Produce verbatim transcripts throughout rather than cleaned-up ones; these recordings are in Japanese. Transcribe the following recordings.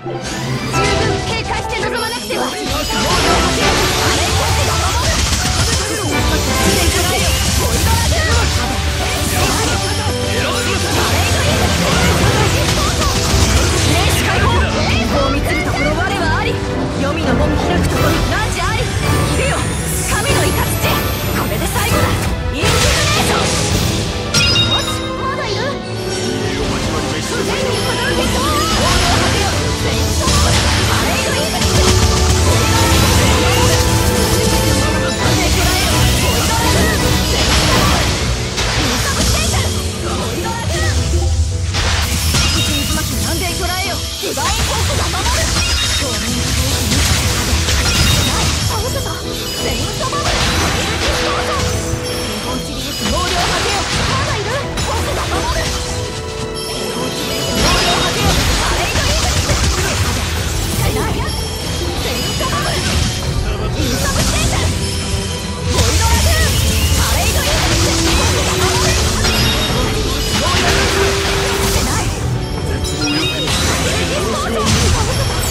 警戒して臨まなくては。黄泉の門開くところ何時あり。いるよ神のイカツチ。これで最後だ。インフィグネーション。よしまだいる。すでにこの受けボールをはけよ。セイントボールパレードインフィニット。ボイドラグーンなんでくらえよ。ボイドラグーンセイントボールインサブステーション。ボイドラグーン水巻きなんでくらえよ。ディバインフォークが守る。正面の倒せた。セイントバブルパイルディストーション。平凡チリウス猛量はけよ。まだいる。僕が守る。平凡チリウス猛量はけよ。パレードインフィニット。使えない。セイントバブルインサブステーション。ボイドラグーンパレードインフィニット。僕が守る。平凡チリウス猛量はけよ。使えない。パレードディストーション。倒せた。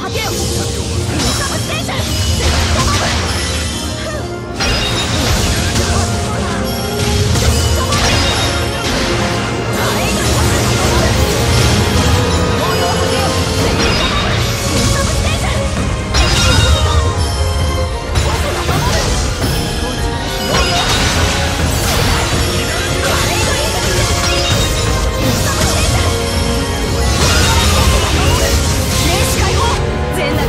けよ。インサブステーションセレクトボム。全裸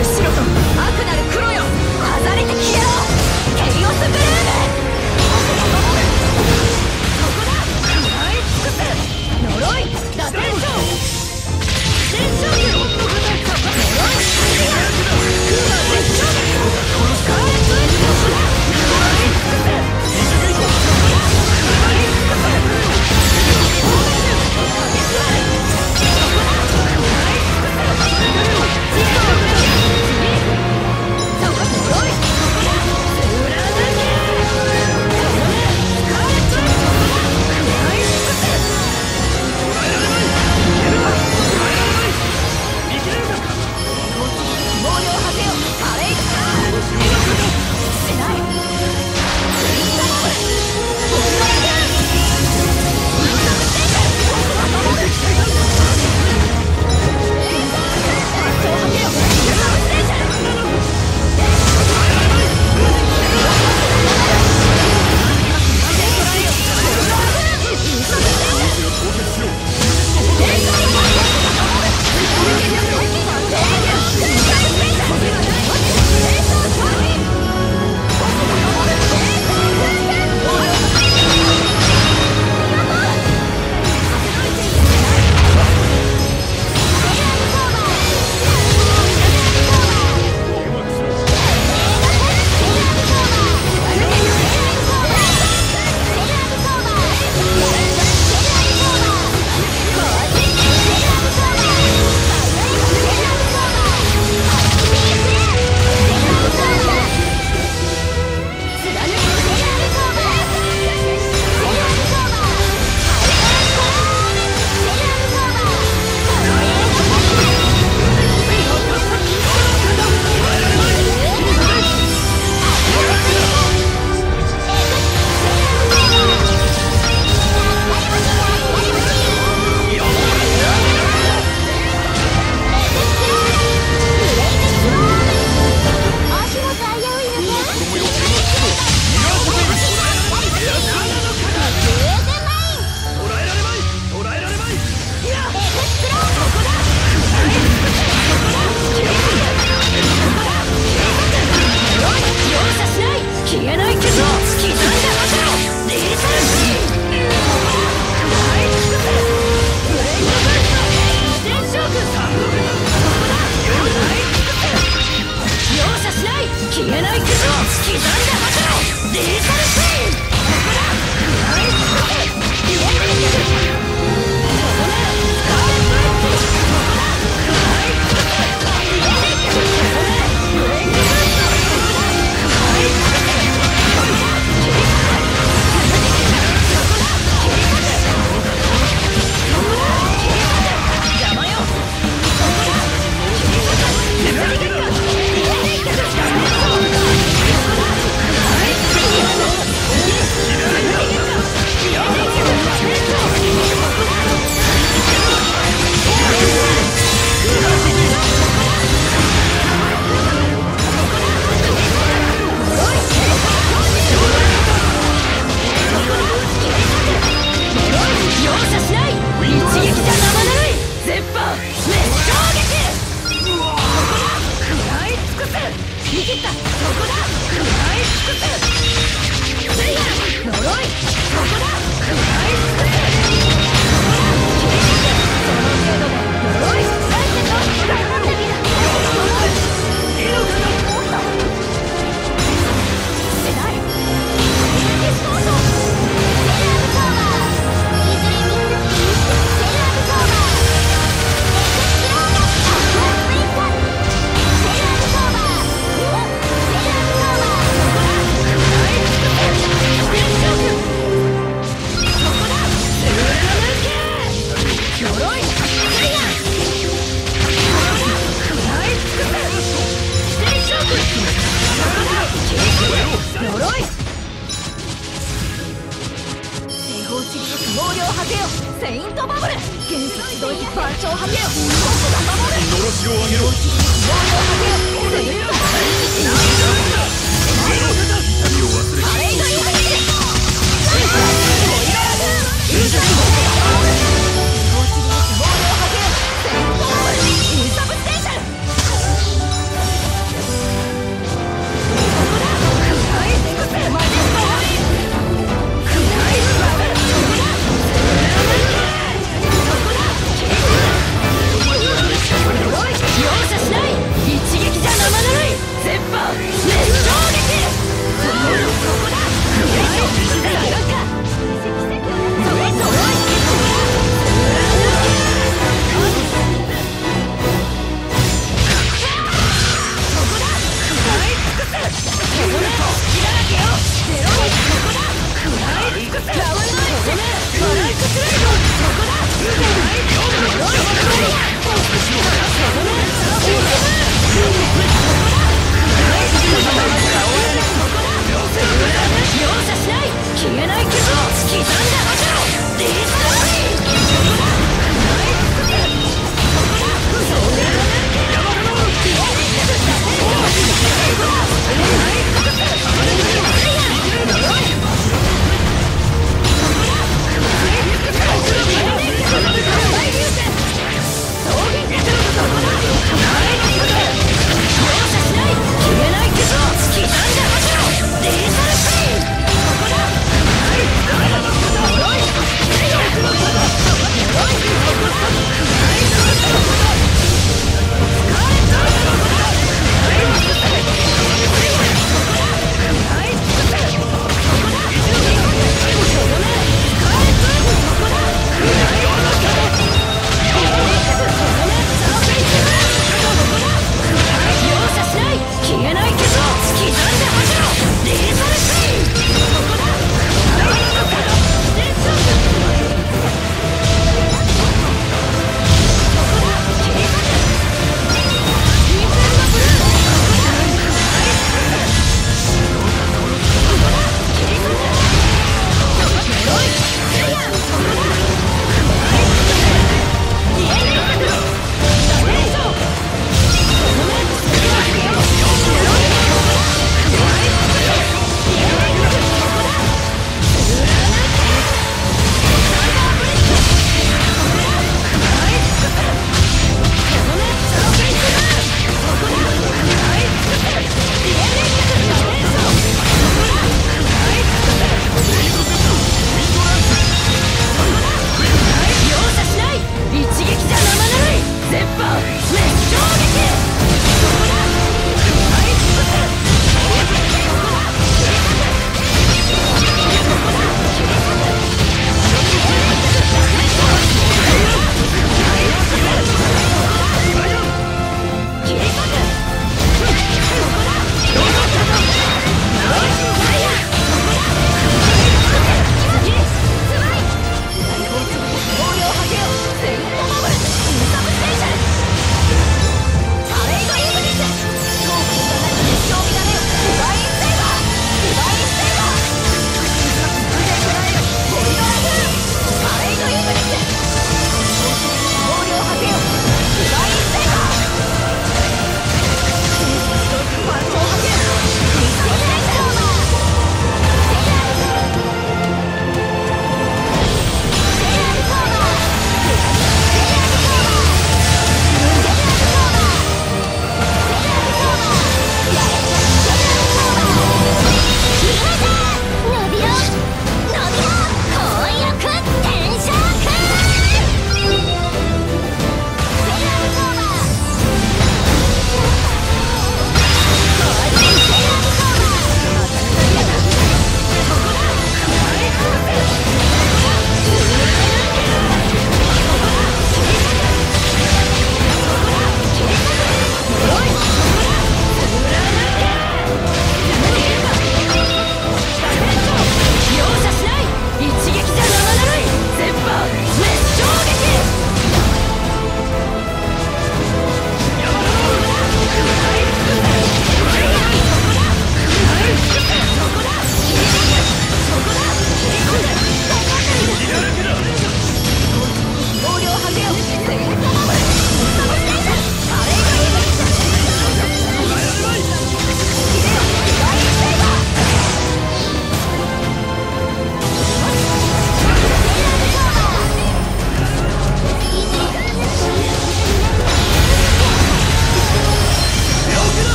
毛量果てよセイントバブル原始集い番長果てよ僕が守るのろしを上げろ毛量果てよセイントバブル痛みを忘れパレードインフィニティゴリララグーンインサイド毛量果てよセイントバブルインサブステーションここだクライスクセマジストクライスバブルここだここだおい容赦しない一撃じゃ生ぬるい絶版熱衝撃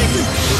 術